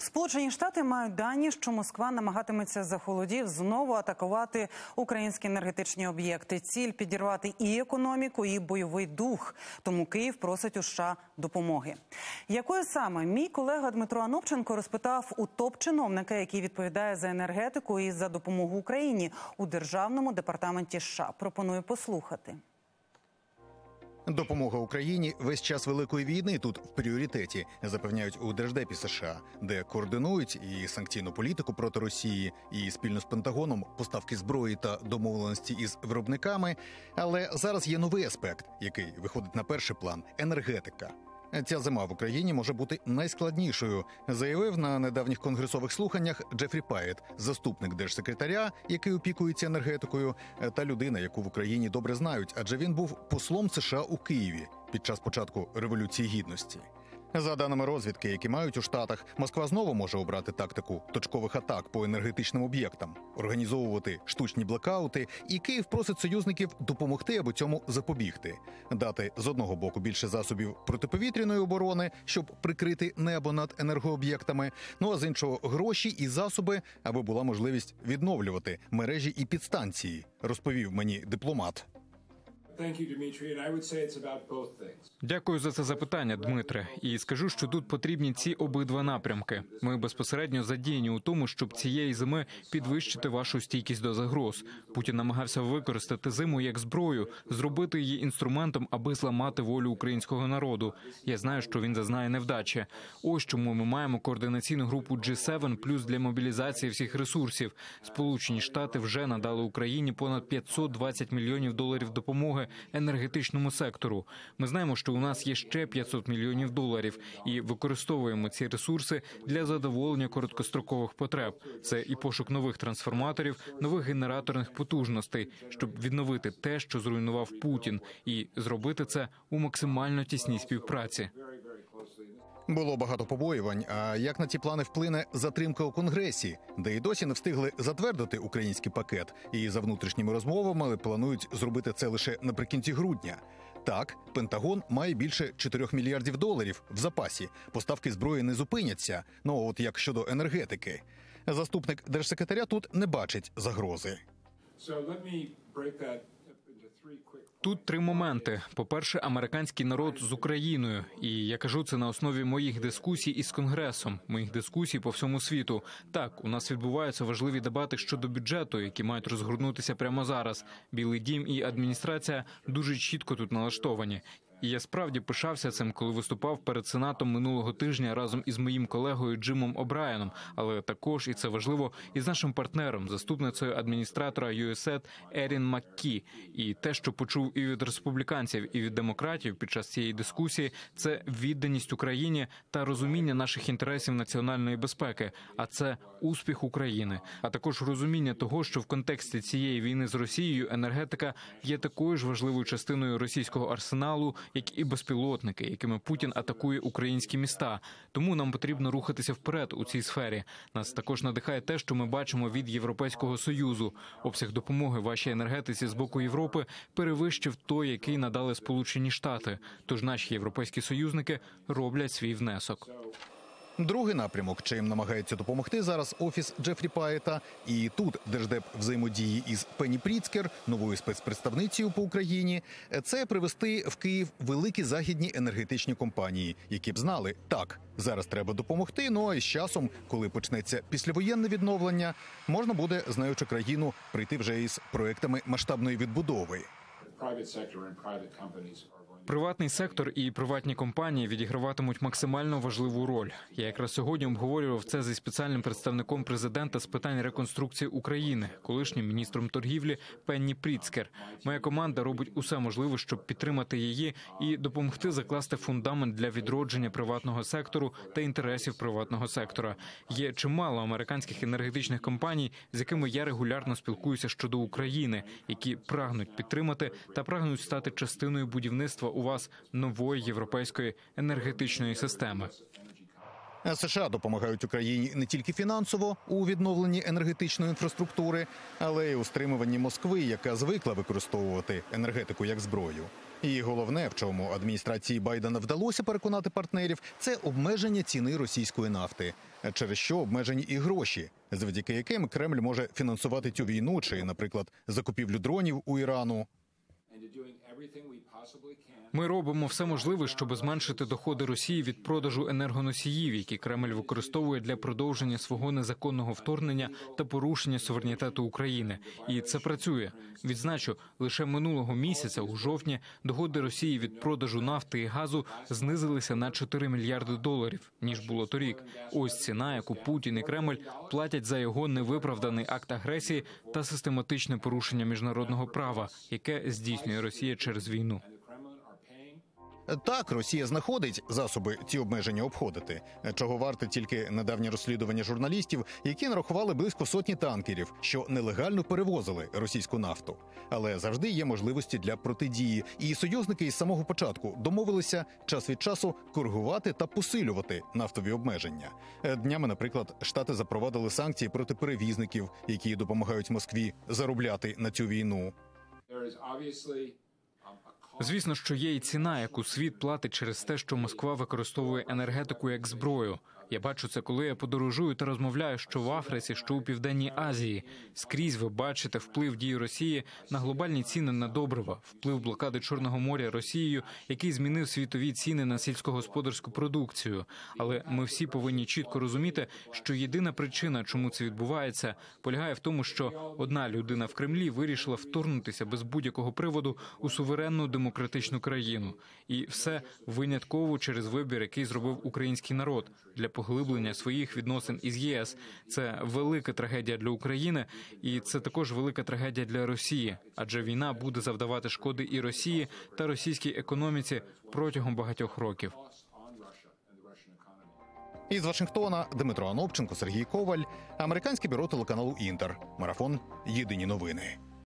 Сполучені Штати мають дані, що Москва намагатиметься за холодів знову атакувати українські енергетичні об'єкти. Ціль – підірвати і економіку, і бойовий дух. Тому Київ просить у США допомоги. Якою саме? Мій колега Дмитро Анопченко розпитав у топ-чиновника, який відповідає за енергетику і за допомогу Україні у Державному департаменті США. Пропоную послухати. Допомога Україні весь час Великої війни тут в пріоритеті, запевняють у Держдепі США, де координують і санкційну політику проти Росії, і спільно з Пентагоном поставки зброї та домовленості із виробниками. Але зараз є новий аспект, який виходить на перший план – енергетика. Ця зима в Україні може бути найскладнішою, заявив на недавніх конгресових слуханнях Джефрі Пайет, заступник держсекретаря, який опікується енергетикою, та людина, яку в Україні добре знають, адже він був послом США у Києві під час початку Революції Гідності. За даними розвідки, які мають у Штатах, Москва знову може обрати тактику точкових атак по енергетичним об'єктам, організовувати штучні блекаути, і Київ просить союзників допомогти, аби цьому запобігти. Дати з одного боку більше засобів протиповітряної оборони, щоб прикрити небо над енергооб'єктами, ну а з іншого гроші і засоби, аби була можливість відновлювати мережі і підстанції, розповів мені дипломат. Дякую за це запитання, Дмитре. І скажу, що тут потрібні ці обидва напрямки. Ми безпосередньо задіяні у тому, щоб цієї зими підвищити вашу стійкість до загроз. Путін намагався використати зиму як зброю, зробити її інструментом, аби зламати волю українського народу. Я знаю, що він зазнає невдачі. Ось чому ми маємо координаційну групу G7 плюс для мобілізації всіх ресурсів. Сполучені Штати вже надали Україні понад $520 мільйонів допомоги енергетичному сектору. Ми знаємо, що у нас є ще $500 мільйонів і використовуємо ці ресурси для задоволення короткострокових потреб. Це і пошук нових трансформаторів, нових генераторних потужностей, щоб відновити те, що зруйнував Путін, і зробити це у максимально тісній співпраці. Було багато побоювань, а як на ці плани вплине затримка у Конгресі, де й досі не встигли затвердити український пакет, і за внутрішніми розмовами планують зробити це лише наприкінці грудня. Так, Пентагон має більше $4 мільярдів в запасі. Поставки зброї не зупиняться. Ну от як щодо енергетики. Заступник держсекретаря тут не бачить загрози. Тут три моменти. По-перше, американський народ з Україною. І я кажу це на основі моїх дискусій із Конгресом, моїх дискусій по всьому світу. Так, у нас відбуваються важливі дебати щодо бюджету, які мають розгорнутися прямо зараз. Білий дім і адміністрація дуже чітко тут налаштовані. І я справді пишався цим, коли виступав перед Сенатом минулого тижня разом із моїм колегою Джимом О'Брайеном, але також, і це важливо, із нашим партнером, заступницею адміністратора USAID Ерін Маккі. І те, що почув і від республіканців, і від демократів під час цієї дискусії, це відданість Україні та розуміння наших інтересів національної безпеки, а це успіх України. А також розуміння того, що в контексті цієї війни з Росією енергетика є такою ж важливою частиною російського арсеналу, як і безпілотники, якими Путін атакує українські міста. Тому нам потрібно рухатися вперед у цій сфері. Нас також надихає те, що ми бачимо від Європейського Союзу. Обсяг допомоги вашій енергетиці з боку Європи перевищив той, який надали Сполучені Штати. Тож наші європейські союзники роблять свій внесок. Другий напрямок, чим намагається допомогти зараз офіс Джефрі Пайета, і тут Держдеп взаємодії із Пенні Пріцкер, новою спецпредставницею по Україні, це привести в Київ великі західні енергетичні компанії, які б знали, так, зараз треба допомогти, ну а із часом, коли почнеться післявоєнне відновлення, можна буде, знаючи країну, прийти вже із проектами масштабної відбудови. Приватний сектор і приватні компанії відіграватимуть максимально важливу роль. Я якраз сьогодні обговорював це зі спеціальним представником президента з питань реконструкції України, колишнім міністром торгівлі Пенні Пріцкер. Моя команда робить усе можливе, щоб підтримати її і допомогти закласти фундамент для відродження приватного сектору та інтересів приватного сектора. Є чимало американських енергетичних компаній, з якими я регулярно спілкуюся щодо України, які прагнуть підтримати та прагнуть стати частиною будівництва у вас нової європейської енергетичної системи. США допомагають Україні не тільки фінансово у відновленні енергетичної інфраструктури, але й у стримуванні Москви, яка звикла використовувати енергетику як зброю. І головне, в чому адміністрації Байдена вдалося переконати партнерів, це обмеження ціни російської нафти, через що обмежені і гроші, завдяки яким Кремль може фінансувати цю війну чи, наприклад, закупівлю дронів у Ірану. Ми робимо все можливе, щоб зменшити доходи Росії від продажу енергоносіїв, які Кремль використовує для продовження свого незаконного вторгнення та порушення суверенітету України. І це працює. Відзначу, лише минулого місяця, у жовтні, доходи Росії від продажу нафти і газу знизилися на 4 мільярди доларів, ніж було торік. Ось ціна, яку Путін і Кремль платять за його невиправданий акт агресії та систематичне порушення міжнародного права, яке здійснює Росія через війну. Так, Росія знаходить засоби ці обмеження обходити, чого варте тільки недавнє розслідування журналістів, які нарахували близько сотні танкерів, що нелегально перевозили російську нафту. Але завжди є можливості для протидії, і союзники із самого початку домовилися час від часу коригувати та посилювати нафтові обмеження. Днями, наприклад, Штати запровадили санкції проти перевізників, які допомагають Москві заробляти на цю війну. Звісно, що є і ціна, яку світ платить через те, що Москва використовує енергетику як зброю. Я бачу це, коли я подорожую та розмовляю, що в Африці, що у Південній Азії. Скрізь ви бачите вплив дій Росії на глобальні ціни на добрива, вплив блокади Чорного моря Росією, який змінив світові ціни на сільськогосподарську продукцію. Але ми всі повинні чітко розуміти, що єдина причина, чому це відбувається, полягає в тому, що одна людина в Кремлі вирішила вторгнутися без будь-якого приводу у суверенну демократичну країну. І все винятково через вибір, який зробив український народ для поглиблення своїх відносин із ЄС. Це велика трагедія для України, і це також велика трагедія для Росії, адже війна буде завдавати шкоди і Росії та російській економіці протягом багатьох років. Із Вашингтона Дмитро Анопченко, Сергій Коваль, американське бюро телеканалу «Інтер». Марафон. Єдині новини.